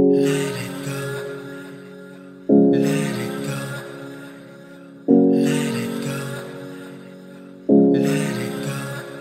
Let it go. Let it go. Let it go. Let it go.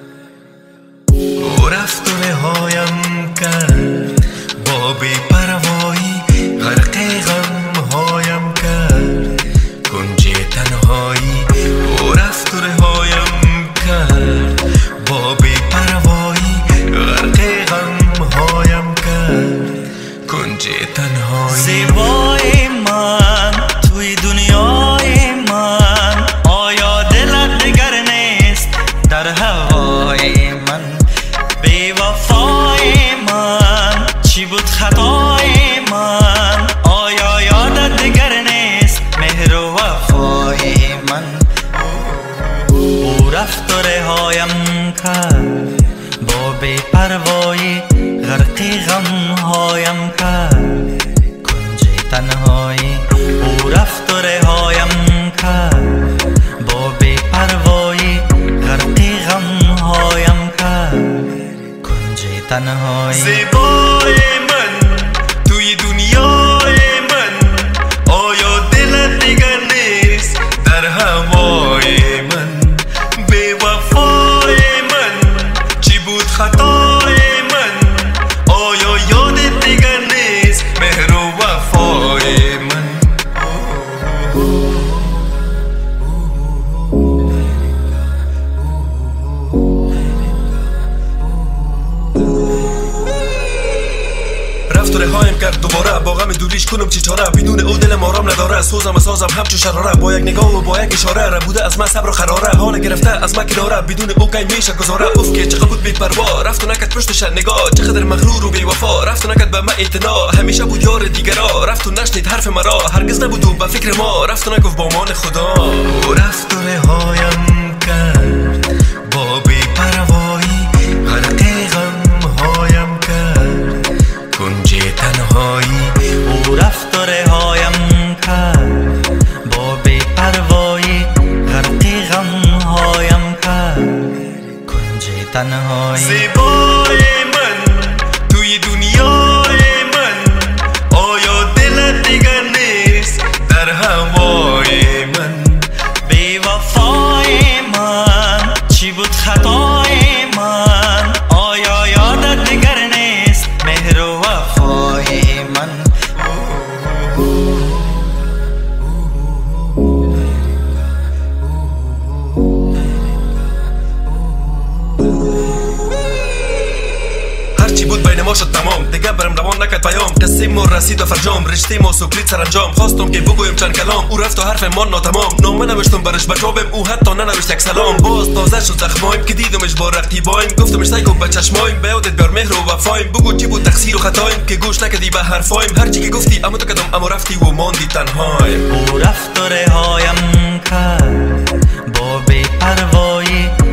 او رفت و رهایم کرد با بی‌پروایی، غرق غم‌هایم کرد کنج تنهایی. او رفت و رهایم کرد با بی‌پروایی، غرق غم‌هایم کرد کنج تنهایی. زیبای من توی دنیای من، آیا دلت دگر نیست در هوای من؟ بی وفای من چی بود خطای من؟ آیا یادت دگر نیست مهر و وفای من؟ او رفت و رهایم کرد با بی‌پروایی، غرق غم‌هایم کرد کنج تنهایی. او رفت و رهایم کرد با بی‌پروایی، غرق غم‌هایم کرد کنج تنهایی. زیبای من توی دنیای من، آیا دلت دیگر نیست در هوای من؟ بی وفای من چی بود خطای من؟ آیا یادت دیگر نیست مهر و وفای من؟ رفت و رهایم کرد دوباره، با غم دوریش کنم چی چاره؟ بدون او دلم آرام نداره، سوزم و سازم همچون شراره. با یک نگاه و با یک اشاره ربوده از من صبر و قراره، حال گرفته از من که داره بدون او کی میشه گذاره. اوف که چقدر بود بی‌پروا، رفت و نکرد پشتش نگاه، چقدر مغرور و بی‌وفا، رفت و نکرد به من اعتنا. همیشه بود یار دیگرا، رفت و نشنید حرف مرا، هرگز نبود او به فکر ما، رفت و نگفت با مان خدا. او رفت و رهایم کرد با بی‌پروایی، غرق غم‌هایم کرد کنج تنهایی. او رفت و رهایم کرد با بی‌پروایی، غرق غم‌هایم کرد کنج تنهایی. زیبای من توی دنیای من، آیا دلت دیگر نیست در هوای من؟ بی وفای من چی بود خطای من؟ آیا یادت دیگر نیست مهر و وفای من؟ هرچی بود بین ما شد تمام، دیگه برم روان نکرد پیام. قصه ما رسید و فرجام، رشته ما سکلیت سرانجام. خواستم که بگویم چند کلام، او رفت و حرف ما ناتمام. نامه نوشتم برش بجوابم، او حتی ننوشت یک سلام. باز تازه شد زخمایم که دیدمش با رقیبایم، گفتمش سعی کن به چشمایم به یادت بیار مهر و وفایم. بگو چی بود تقصیر و خطایم که گوش نکردی به حرفایم. هرچی که گفتی اما تو کدام اما رفتی و ماندی تنهایم. او رفت و رهایم کرد با بی‌پروایی،